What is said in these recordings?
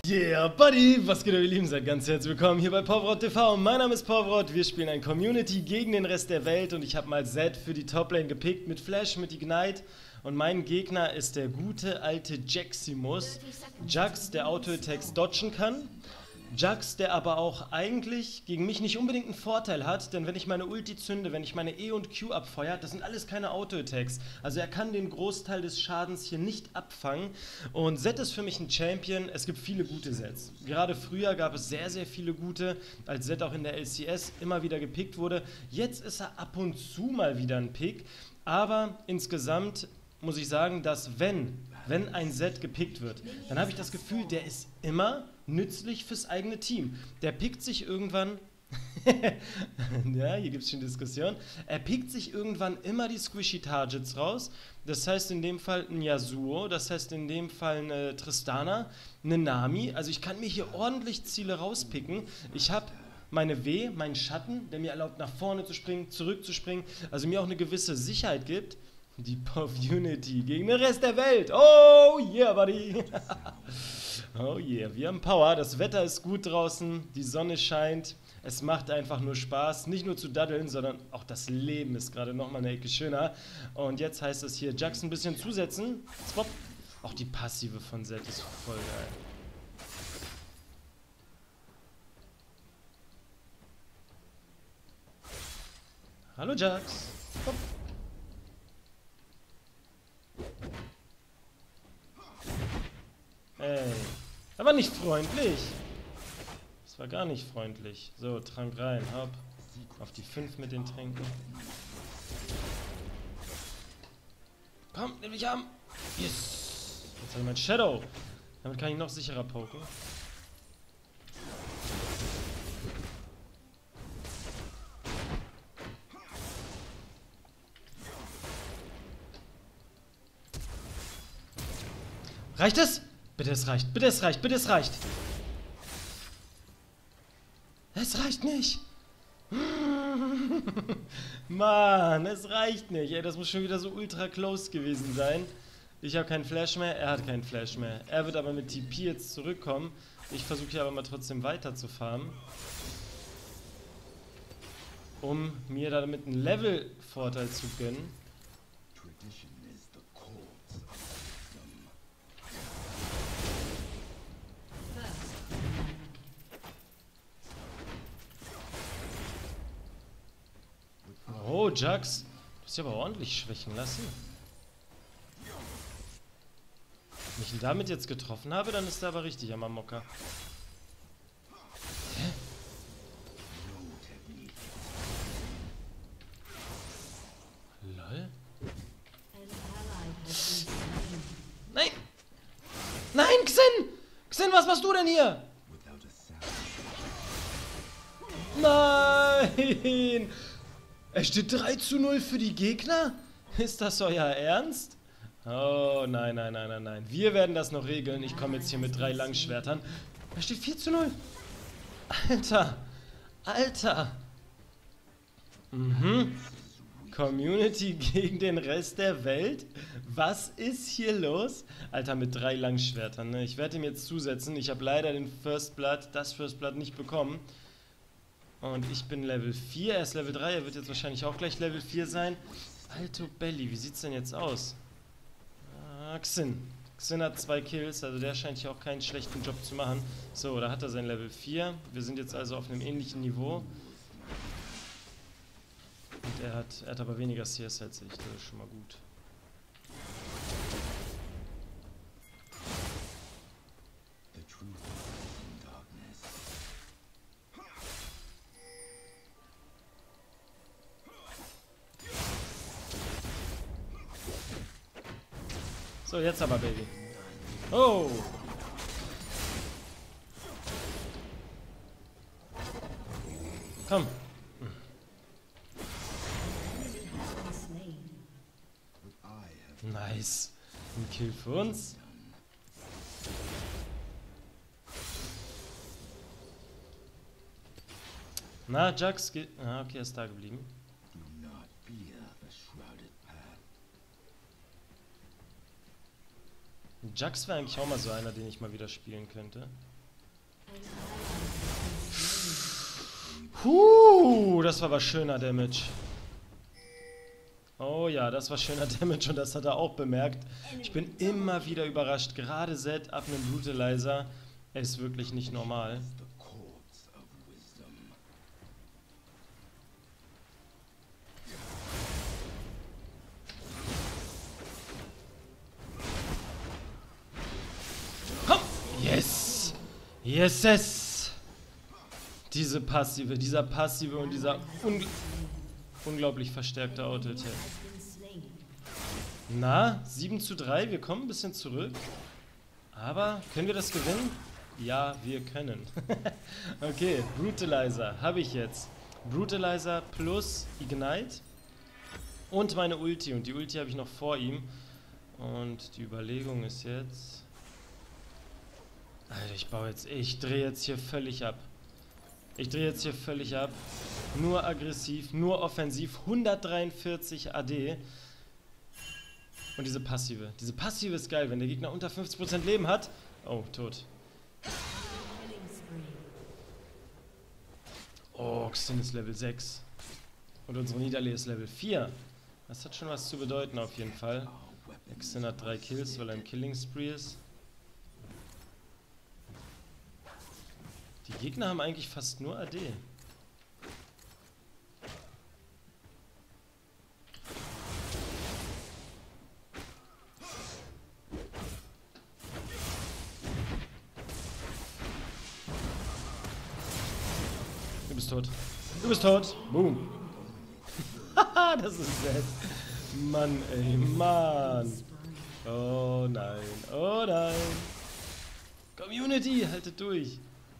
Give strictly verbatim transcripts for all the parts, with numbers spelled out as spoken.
Yeah, Buddy! Was geht, ihr Lieben? Seid ganz herzlich willkommen hier bei Povrod T V. Mein Name ist Povrod, wir spielen ein Community gegen den Rest der Welt und ich habe mal Zed für die Toplane gepickt mit Flash, mit Ignite und mein Gegner ist der gute alte Jaximus. Jax, der Auto-Attacks dodgen kann. Jax, der aber auch eigentlich gegen mich nicht unbedingt einen Vorteil hat, denn wenn ich meine Ulti zünde, wenn ich meine E und Q abfeuere, das sind alles keine Auto-Attacks. Also er kann den Großteil des Schadens hier nicht abfangen und Zed ist für mich ein Champion. Es gibt viele gute Zeds. Gerade früher gab es sehr, sehr viele gute, als Zed auch in der L C S immer wieder gepickt wurde. Jetzt ist er ab und zu mal wieder ein Pick, aber insgesamt muss ich sagen, dass wenn, wenn ein Zed gepickt wird, dann habe ich das Gefühl, der ist immer nützlich fürs eigene Team. Der pickt sich irgendwann, ja, hier gibt es schon Diskussion, er pickt sich irgendwann immer die Squishy Targets raus, das heißt in dem Fall ein Yasuo, das heißt in dem Fall eine Tristana, eine Nami, also ich kann mir hier ordentlich Ziele rauspicken, ich habe meine W, meinen Schatten, der mir erlaubt nach vorne zu springen, zurückzuspringen, also mir auch eine gewisse Sicherheit gibt. Die Pov-Unity gegen den Rest der Welt. Oh yeah, buddy. Oh yeah, wir haben Power. Das Wetter ist gut draußen. Die Sonne scheint. Es macht einfach nur Spaß. Nicht nur zu daddeln, sondern auch das Leben ist gerade nochmal eine Ecke schöner. Und jetzt heißt es hier, Jax ein bisschen zusetzen. Swap. Auch die Passive von Zed ist voll geil. Hallo Jax. Swap. Ey, aber nicht freundlich. Das war gar nicht freundlich. So, Trank rein, hopp. Auf die fünf mit den Tränken. Komm, nimm dich an. Yes. Jetzt habe ich mein Shadow. Damit kann ich noch sicherer poken. Reicht es? Bitte, es reicht. Bitte, es reicht. Bitte, es reicht. Es reicht nicht. Mann, es reicht nicht. Ey, das muss schon wieder so ultra close gewesen sein. Ich habe keinen Flash mehr. Er hat keinen Flash mehr. Er wird aber mit T P jetzt zurückkommen. Ich versuche hier aber mal trotzdem weiter zu farmen. Um mir damit einen Level-Vorteil zu gönnen. Oh, Jax, du hast dich aber ordentlich schwächen lassen. Wenn ich ihn damit jetzt getroffen habe, dann ist er aber richtig am Amokka. Hä? Lol? Nein! Nein, Xin! Xin, was machst du denn hier? Nein! Es steht drei zu null für die Gegner? Ist das euer Ernst? Oh, nein, nein, nein, nein, nein. Wir werden das noch regeln. Ich komme jetzt hier mit drei Langschwertern. Es steht vier zu null. Alter. Alter. Mhm. Community gegen den Rest der Welt? Was ist hier los? Alter, mit drei Langschwertern, ne? Ich werde ihm jetzt zusetzen. Ich habe leider den First Blood, das First Blood nicht bekommen. Und ich bin Level vier, er ist Level drei, er wird jetzt wahrscheinlich auch gleich Level vier sein. Alto Belly, wie sieht's denn jetzt aus? Ah, Xin. Xin hat zwei Kills, also der scheint hier auch keinen schlechten Job zu machen. So, da hat er sein Level vier. Wir sind jetzt also auf einem ähnlichen Niveau. Und er hat, er hat aber weniger C S als ich, das ist schon mal gut. So, jetzt aber, Baby. Oh! Komm. Nice. Ein Kill für uns. Na, Jax geht... Ah, okay, er ist da geblieben. Jax wäre eigentlich auch mal so einer, den ich mal wieder spielen könnte. Huh, das war aber schöner Damage. Oh ja, das war schöner Damage und das hat er auch bemerkt. Ich bin immer wieder überrascht. Gerade Zed ab einem Brutalizer. Er ist wirklich nicht normal. Komm! Yes! Yes, yes! Diese Passive, dieser Passive und dieser ungl unglaublich verstärkte Auto-Attack. Na, sieben zu drei, wir kommen ein bisschen zurück. Aber, können wir das gewinnen? Ja, wir können. Okay, Brutalizer habe ich jetzt. Brutalizer plus Ignite. Und meine Ulti. Und die Ulti habe ich noch vor ihm. Und die Überlegung ist jetzt... Alter, ich baue jetzt... Ich drehe jetzt hier völlig ab. Ich drehe jetzt hier völlig ab. Nur aggressiv, nur offensiv. hundertdreiundvierzig A D. Und diese Passive. Diese Passive ist geil, wenn der Gegner unter fünfzig Prozent Leben hat. Oh, tot. Oh, Xin ist Level sechs. Und unsere Nidalee ist Level vier. Das hat schon was zu bedeuten auf jeden Fall. Xin hat drei Kills, weil er im Killing Spree ist. Die Gegner haben eigentlich fast nur A D. Du bist tot. Du bist tot. Boom. Haha, das ist nett. Mann, ey, Mann. Oh nein, oh nein. Community, haltet durch.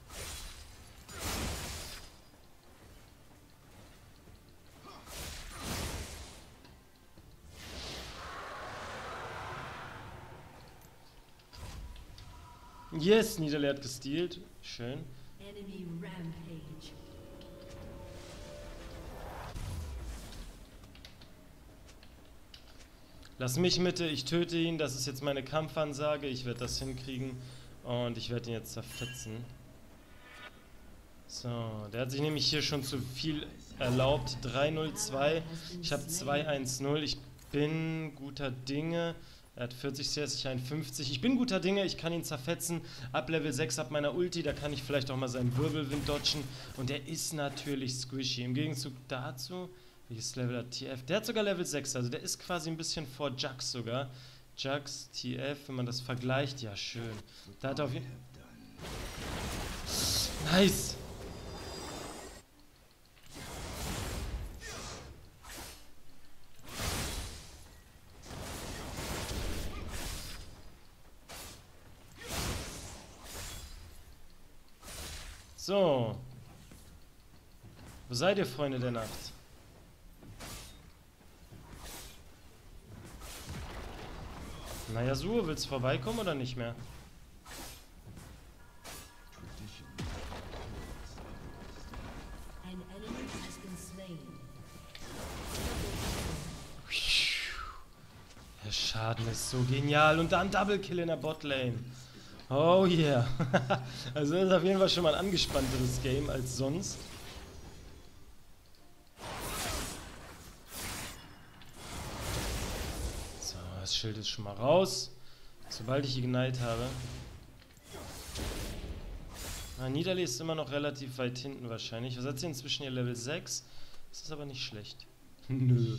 Yes, Nidalee hat gestealt. Schön. Enemy Rampage. Lass mich Mitte, ich töte ihn. Das ist jetzt meine Kampfansage. Ich werde das hinkriegen. Und ich werde ihn jetzt zerfetzen. So, der hat sich nämlich hier schon zu viel erlaubt. drei null zwei. Ich habe zwei eins null. Ich bin guter Dinge. Er hat vierzig C S, ich einundfünfzig. Ich bin guter Dinge, ich kann ihn zerfetzen. Ab Level sechs, ab meiner Ulti, da kann ich vielleicht auch mal seinen Wirbelwind dodgen. Und der ist natürlich squishy. Im Gegenzug dazu, welches Level hat T F? Der hat sogar Level sechs, also der ist quasi ein bisschen vor Jax sogar. Jax, T F, wenn man das vergleicht, ja schön. Da hat er auf jeden Fall... Nice! So. Wo seid ihr, Freunde der Nacht? Na Yasuo, willst du vorbeikommen oder nicht mehr? Der Schaden ist so genial. Und dann Double Kill in der Botlane. Oh yeah. Also das ist auf jeden Fall schon mal ein angespannteres Game als sonst. So, das Schild ist schon mal raus. Sobald ich Ignite habe. Na, Nidalee ist immer noch relativ weit hinten wahrscheinlich. Was hat sie inzwischen hier? Level sechs? Das ist aber nicht schlecht. Nö.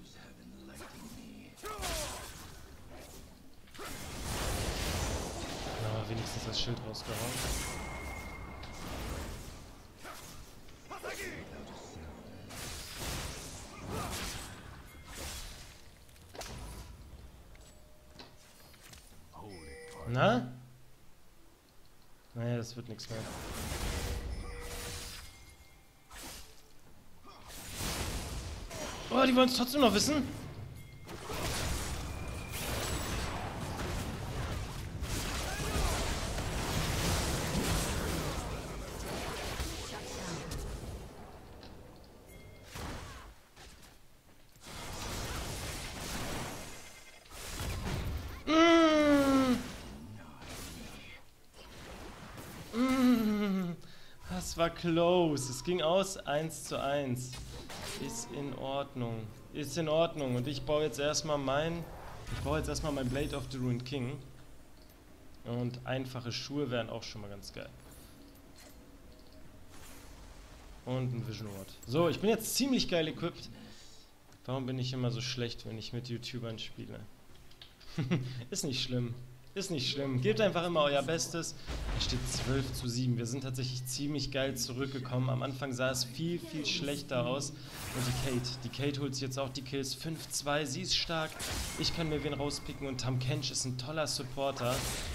Wenigstens das Schild rausgehauen. Na? Naja, das wird nichts mehr. Oh, die wollen es trotzdem noch wissen? war close. Es ging aus eins zu eins. Ist in Ordnung. Ist in Ordnung. Und ich baue jetzt erstmal mein... Ich baue jetzt erstmal mein Blade of the Ruined King. Und einfache Schuhe wären auch schon mal ganz geil. Und ein Vision Ward. So, ich bin jetzt ziemlich geil equipped. Warum bin ich immer so schlecht, wenn ich mit YouTubern spiele? Ist nicht schlimm. Ist nicht schlimm. Gebt einfach immer euer Bestes. Es steht zwölf zu sieben. Wir sind tatsächlich ziemlich geil zurückgekommen. Am Anfang sah es viel, viel schlechter aus. Und die Kate. Die Kate holt sich jetzt auch die Kills. fünf zwei. Sie ist stark. Ich kann mir wen rauspicken. Und Tahm Kench ist ein toller Supporter.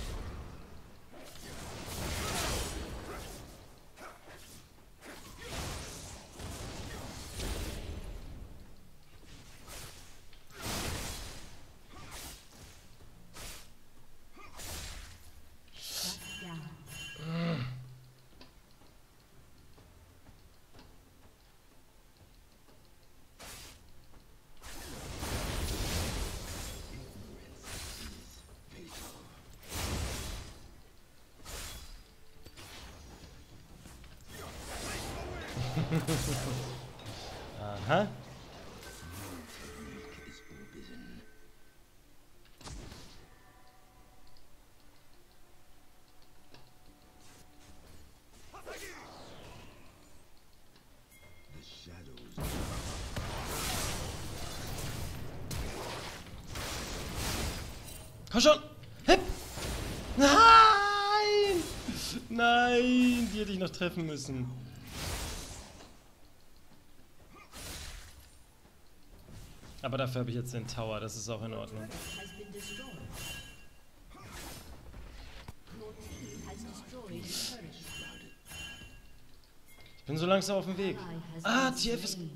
Aha. Komm schon! Hip! Nein! Nein! Die hätte ich noch treffen müssen. Aber dafür habe ich jetzt den Tower, das ist auch in Ordnung. Ich bin so langsam auf dem Weg. Ah, T F ist...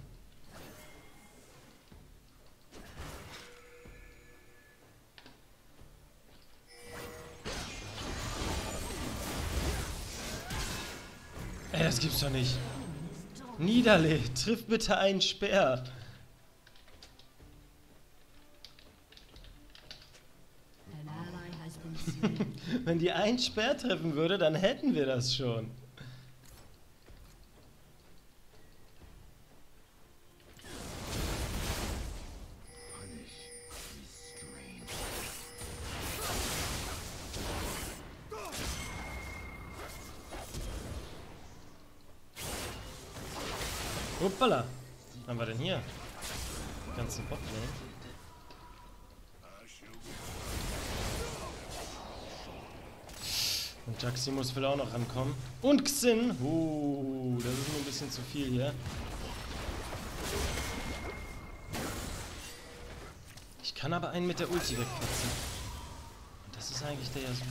Ey, das gibt's doch nicht. Niederle, triff bitte einen Speer. Wenn die einen Speer treffen würde, dann hätten wir das schon. Hoppala. Was haben wir denn hier? Die ganzen Botlane. Und Jaximus will auch noch rankommen. Und Xin. Uh, das ist mir ein bisschen zu viel hier. Ich kann aber einen mit der Ulti wegfetzen. Und das ist eigentlich der Yasuo.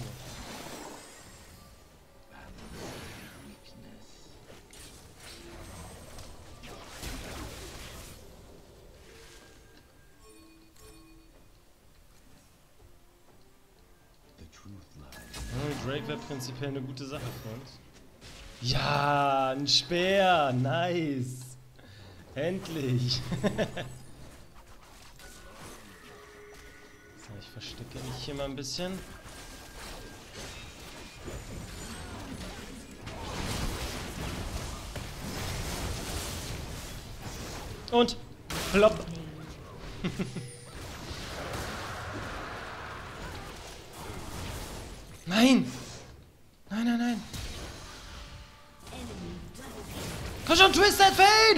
Oh, Drake wäre prinzipiell eine gute Sache für uns. Ja, ein Speer, nice. Endlich. So, ich verstecke mich hier mal ein bisschen. Und plopp. Nein! Nein, nein, nein! Komm schon, Twisted Fate!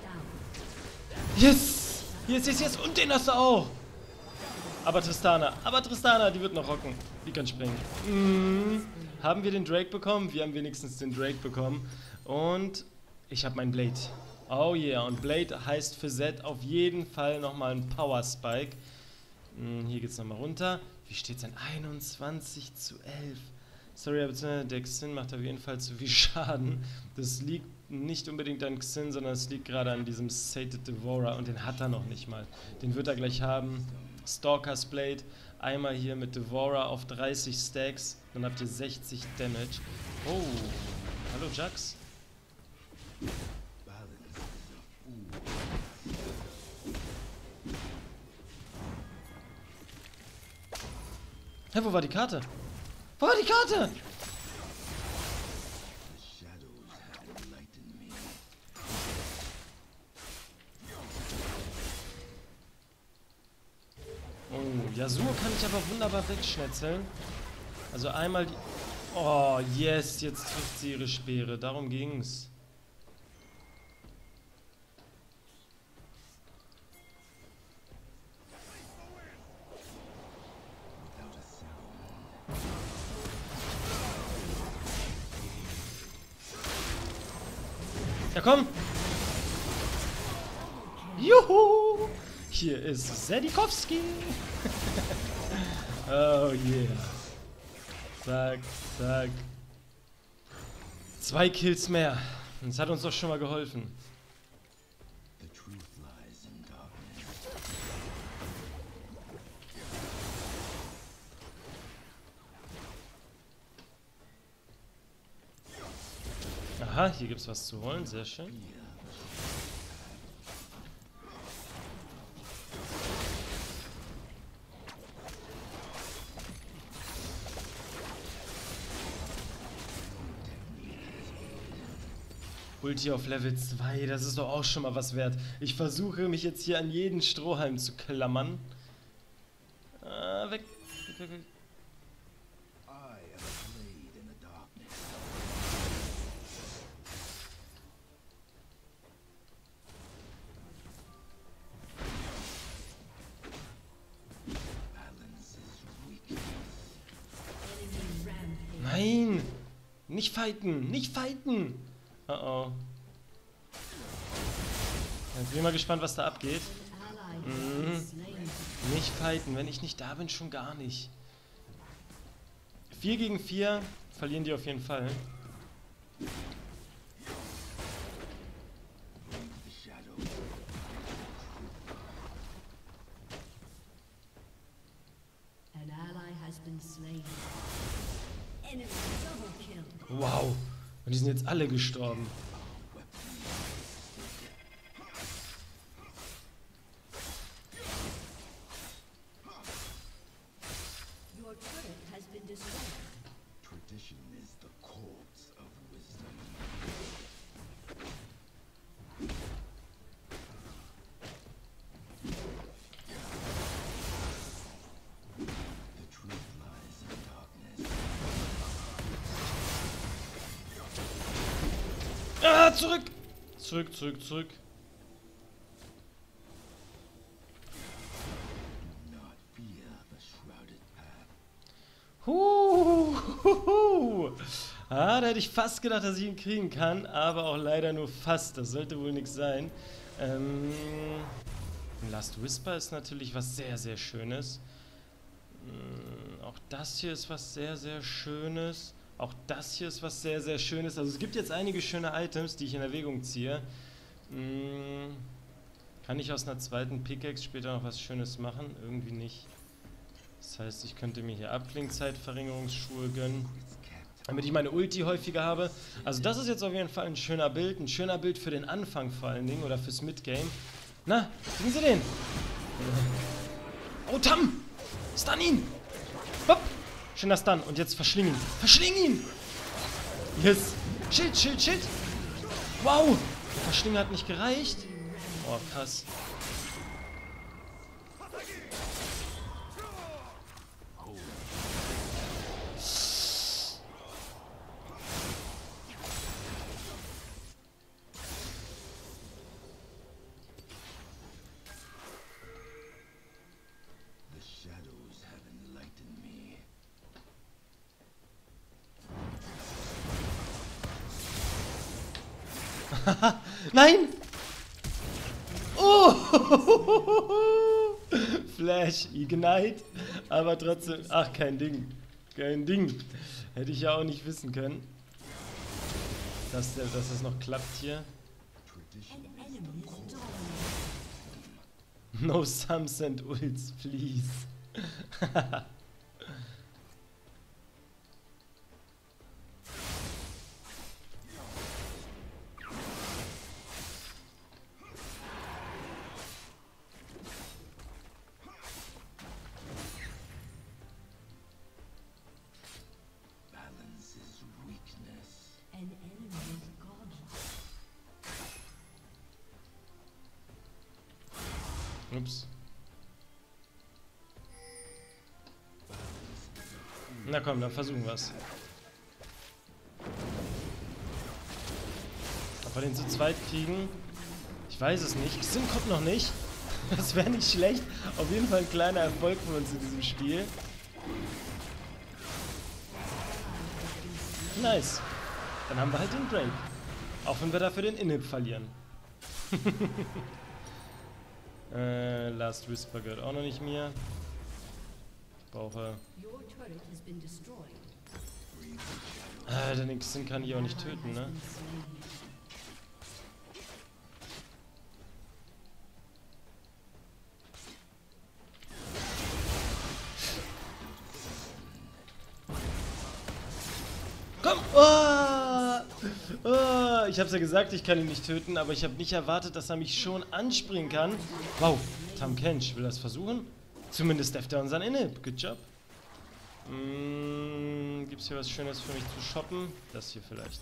Yes! Yes, yes, yes! Und den hast du auch! Aber Tristana, aber Tristana, die wird noch rocken. Die kann springen. Mm. Haben wir den Drake bekommen? Wir haben wenigstens den Drake bekommen. Und ich habe mein Blade. Oh yeah, und Blade heißt für Zed auf jeden Fall nochmal ein Power Spike. Mm, hier geht's nochmal runter. Wie steht's denn? einundzwanzig zu elf. Sorry, aber der Xin macht auf jeden Fall zu viel Schaden. Das liegt nicht unbedingt an Xin, sondern es liegt gerade an diesem Sated Devourer. Und den hat er noch nicht mal. Den wird er gleich haben. Stalker's Blade. Einmal hier mit Devourer auf dreißig Stacks. Dann habt ihr sechzig Damage. Oh, hallo Jax. Hä, wo war die Karte? Wo war die Karte? Oh, Yasuo kann ich aber wunderbar wegschnetzeln. Also einmal die... Oh, yes, jetzt trifft sie ihre Speere. Darum ging's. Ja, komm! Juhu! Hier ist Sedikowski! Oh yeah. Zack, zack. Zwei Kills mehr. Das hat uns doch schon mal geholfen. Aha, hier gibt's was zu holen, sehr schön. Ulti auf Level zwei, das ist doch auch schon mal was wert. Ich versuche mich jetzt hier an jeden Strohhalm zu klammern. Ah, weg, weg, weg, weg. Nein! Nicht fighten! Nicht fighten! Oh oh. Jetzt bin ich mal gespannt, was da abgeht. Mhm. Nicht fighten. Wenn ich nicht da bin, schon gar nicht. vier gegen vier verlieren die auf jeden Fall. Wow. Und die sind jetzt alle gestorben. Ah, zurück! Zurück, zurück, zurück. Huhuhuhu. Ah, da hätte ich fast gedacht, dass ich ihn kriegen kann, aber auch leider nur fast. Das sollte wohl nichts sein. Ähm, Last Whisper ist natürlich was sehr, sehr Schönes. Ähm, auch das hier ist was sehr, sehr Schönes. Auch das hier ist was sehr, sehr Schönes. Also es gibt jetzt einige schöne Items, die ich in Erwägung ziehe. Hm, kann ich aus einer zweiten Pickaxe später noch was Schönes machen? Irgendwie nicht. Das heißt, ich könnte mir hier Abklingzeitverringerungsschuhe gönnen, damit ich meine Ulti häufiger habe. Also das ist jetzt auf jeden Fall ein schöner Bild. Ein schöner Bild für den Anfang vor allen Dingen oder fürs Midgame. Na, kriegen Sie den? Oh, Tam! Stun ihn! Hopp! Schöner Stun. Und jetzt verschling ihn. Verschling ihn! Yes! Schild, Schild, Schild! Wow! Verschlingen hat nicht gereicht. Oh, krass. Nein! Oh! Flash, Ignite. Aber trotzdem. Ach, kein Ding. Kein Ding. Hätte ich ja auch nicht wissen können, dass, der, dass das noch klappt hier. No sums and ults, please. Ups. Na komm, dann versuchen wir es. Ob wir den zu zweit kriegen? Ich weiß es nicht. Xin kommt noch nicht. Das wäre nicht schlecht. Auf jeden Fall ein kleiner Erfolg von uns in diesem Spiel. Nice. Dann haben wir halt den Drake. Auch wenn wir dafür den Inhib verlieren. äh, Last Whisper gehört auch noch nicht mir. Ich brauche... Ah, den Xin kann ich auch nicht töten, ne? Komm! Oh! Oh! Ich hab's ja gesagt, ich kann ihn nicht töten, aber ich habe nicht erwartet, dass er mich schon anspringen kann. Wow, Tahm Kench will das versuchen. Zumindest deft er unseren Inhib. Good job. Hm, gibt's hier was Schönes für mich zu shoppen? Das hier vielleicht.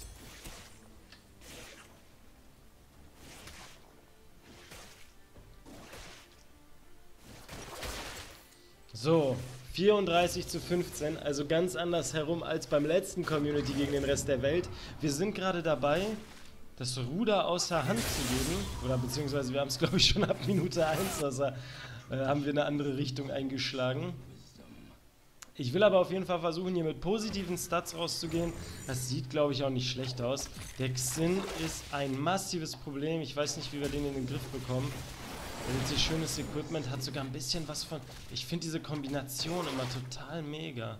So. vierunddreißig zu fünfzehn, also ganz anders herum als beim letzten Community gegen den Rest der Welt. Wir sind gerade dabei, das Ruder außer Hand zu geben, oder beziehungsweise wir haben es glaube ich schon ab Minute eins, also, äh, haben wir eine andere Richtung eingeschlagen. Ich will aber auf jeden Fall versuchen, hier mit positiven Stats rauszugehen. Das sieht glaube ich auch nicht schlecht aus. Der Xin ist ein massives Problem, ich weiß nicht, wie wir den in den Griff bekommen. Er hat hier schönes Equipment, hat sogar ein bisschen was von... Ich finde diese Kombination immer total mega.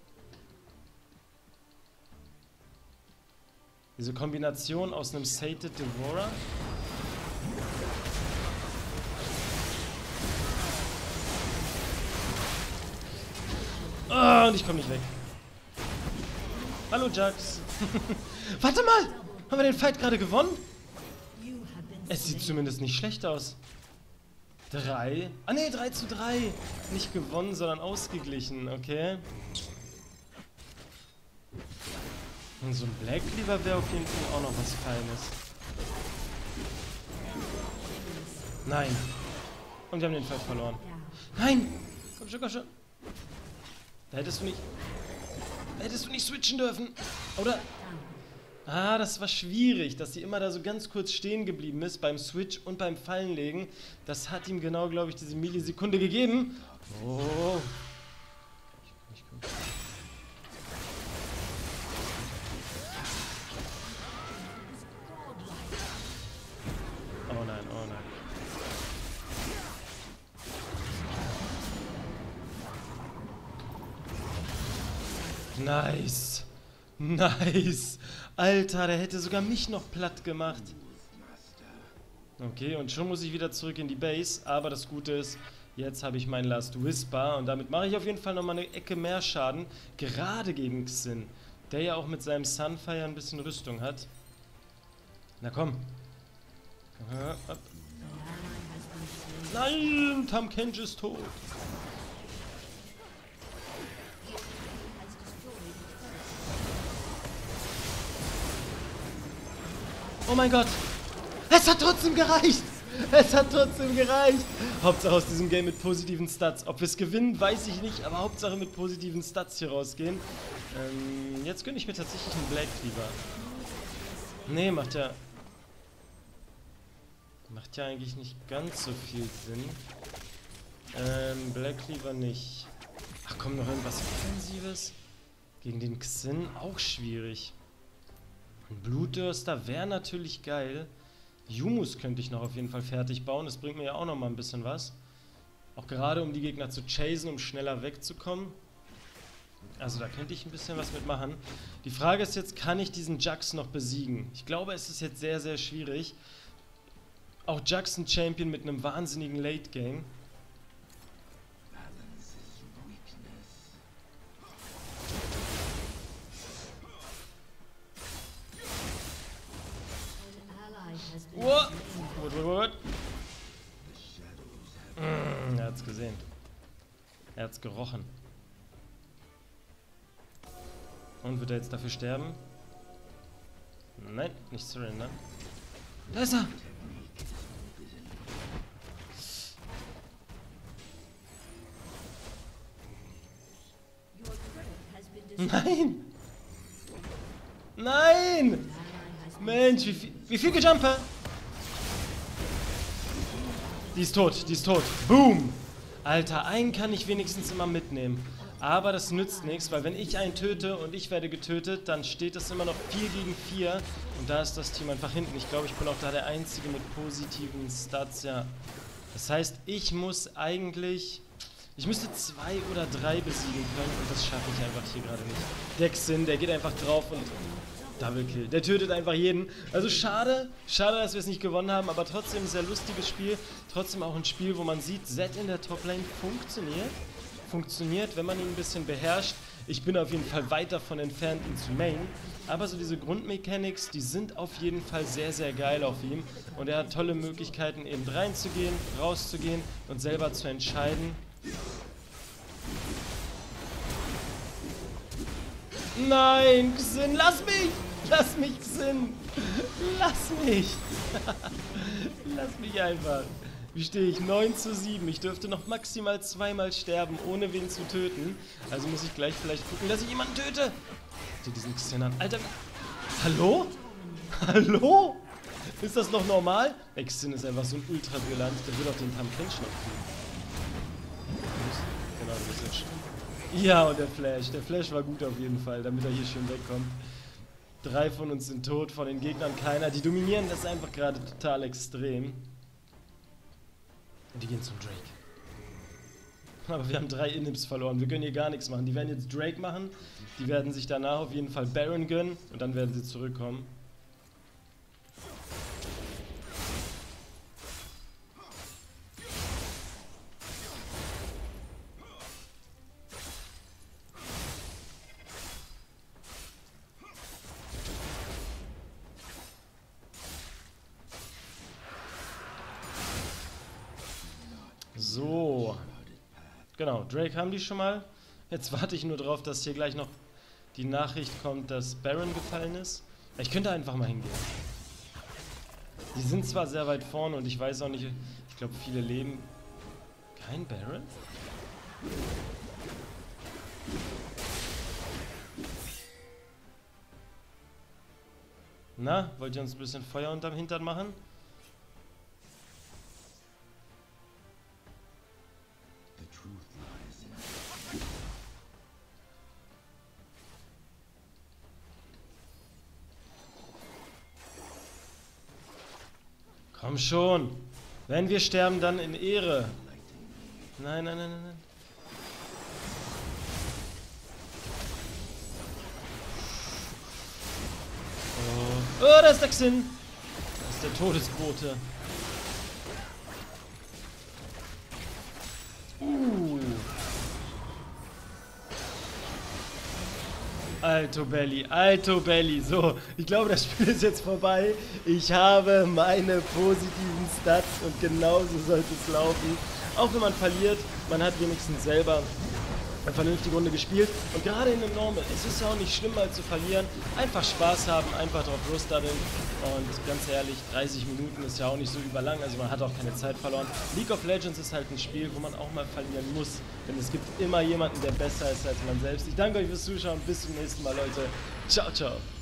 Diese Kombination aus einem Sated Devourer. Oh, und ich komme nicht weg. Hallo, Jax. Warte mal! Haben wir den Fight gerade gewonnen? Es sieht zumindest nicht schlecht aus. Drei? Ah ne, drei zu drei. Nicht gewonnen, sondern ausgeglichen, okay. Und so ein Black Cleaver wäre auf jeden Fall auch noch was Feines. Nein. Und wir haben den Fight verloren. Nein! Komm schon, komm schon. Da hättest du nicht... Da hättest du nicht switchen dürfen. Oder... Ah, das war schwierig, dass sie immer da so ganz kurz stehen geblieben ist beim Switch und beim Fallenlegen. Das hat ihm genau, glaube ich, diese Millisekunde gegeben. Oh. Oh nein, oh nein. Nice. Nice. Alter, der hätte sogar mich noch platt gemacht. Okay, und schon muss ich wieder zurück in die Base. Aber das Gute ist, jetzt habe ich meinen Last Whisper. Und damit mache ich auf jeden Fall nochmal eine Ecke mehr Schaden. Gerade gegen Xin. Der ja auch mit seinem Sunfire ein bisschen Rüstung hat. Na komm. Nein, Tahm Kench ist tot. Oh mein Gott. Es hat trotzdem gereicht. Es hat trotzdem gereicht. Hauptsache aus diesem Game mit positiven Stats. Ob wir es gewinnen, weiß ich nicht. Aber Hauptsache mit positiven Stats hier rausgehen. Ähm, jetzt gönne ich mir tatsächlich einen Black Cleaver. Nee, macht ja... Macht ja eigentlich nicht ganz so viel Sinn. Ähm, Black Cleaver nicht. Ach komm, noch irgendwas Offensives? Gegen den Xin auch schwierig. Ein Blutdürster wäre natürlich geil. Yumus könnte ich noch auf jeden Fall fertig bauen. Das bringt mir ja auch noch mal ein bisschen was. Auch gerade um die Gegner zu chasen, um schneller wegzukommen. Also da könnte ich ein bisschen was mitmachen. Die Frage ist jetzt, kann ich diesen Jax noch besiegen? Ich glaube, es ist jetzt sehr, sehr schwierig. Auch Jax ein Champion mit einem wahnsinnigen Late Game. What? What, what, what? Mm, er hat's gesehen. Er hat's gerochen. Und wird er jetzt dafür sterben? Nein, nicht surrender. Da ist er! Nein! Nein! Mensch, wie viel, wie viel gejumper? Die ist tot, die ist tot. Boom! Alter, einen kann ich wenigstens immer mitnehmen. Aber das nützt nichts, weil wenn ich einen töte und ich werde getötet, dann steht es immer noch vier gegen vier. Und da ist das Team einfach hinten. Ich glaube, ich bin auch da der Einzige mit positiven Stats, ja. Das heißt, ich muss eigentlich... Ich müsste zwei oder drei besiegen können und das schaffe ich einfach hier gerade nicht. Dexin, der geht einfach drauf und... Double Kill. Der tötet einfach jeden. Also schade, schade, dass wir es nicht gewonnen haben, aber trotzdem ein sehr lustiges Spiel. Trotzdem auch ein Spiel, wo man sieht, Zed in der Toplane funktioniert. Funktioniert, wenn man ihn ein bisschen beherrscht. Ich bin auf jeden Fall weit davon entfernt, ihn zu main. Aber so diese Grundmechanics, die sind auf jeden Fall sehr, sehr geil auf ihm. Und er hat tolle Möglichkeiten, eben reinzugehen, rauszugehen und selber zu entscheiden. Nein, Xin, lass mich! Lass mich, Xin! Lass mich! Lass mich einfach! Wie stehe ich? neun zu sieben. Ich dürfte noch maximal zweimal sterben, ohne wen zu töten. Also muss ich gleich vielleicht gucken, dass ich jemanden töte! Sieh diesen Xin an. Alter! Hallo? Hallo? Ist das noch normal? Der Xin ist einfach so ein Ultra-Violent. Der wird auf den Tampinch noch kriegen. Genau, du bist jetzt schon. Ja, und der Flash. Der Flash war gut auf jeden Fall, damit er hier schön wegkommt. Drei von uns sind tot, von den Gegnern keiner. Die dominieren das einfach gerade total extrem. Und die gehen zum Drake. Aber wir haben drei Inhibs verloren. Wir können hier gar nichts machen. Die werden jetzt Drake machen. Die werden sich danach auf jeden Fall Baron gönnen. Und dann werden sie zurückkommen. So, genau, Drake haben die schon mal. Jetzt warte ich nur drauf, dass hier gleich noch die Nachricht kommt, dass Baron gefallen ist. Ich könnte einfach mal hingehen. Die sind zwar sehr weit vorne und ich weiß auch nicht, ich glaube viele leben... Kein Baron? Na, wollt ihr uns ein bisschen Feuer unterm Hintern machen? Komm schon. Wenn wir sterben, dann in Ehre. Nein, nein, nein, nein, nein. Oh, oh, da ist der Xin. Das ist der Todesbote. Uh. Alto Belly, Alto Belly. So, ich glaube, das Spiel ist jetzt vorbei. Ich habe meine positiven Stats und genauso sollte es laufen. Auch wenn man verliert, man hat wenigstens selber eine vernünftige Runde gespielt. Und gerade in einem Normal, es ist ja auch nicht schlimm, mal zu verlieren. Einfach Spaß haben, einfach drauf losdaddeln. Und ganz ehrlich, dreißig Minuten ist ja auch nicht so überlang, also man hat auch keine Zeit verloren. League of Legends ist halt ein Spiel, wo man auch mal verlieren muss. Denn es gibt immer jemanden, der besser ist als man selbst. Ich danke euch fürs Zuschauen, bis zum nächsten Mal, Leute. Ciao, ciao.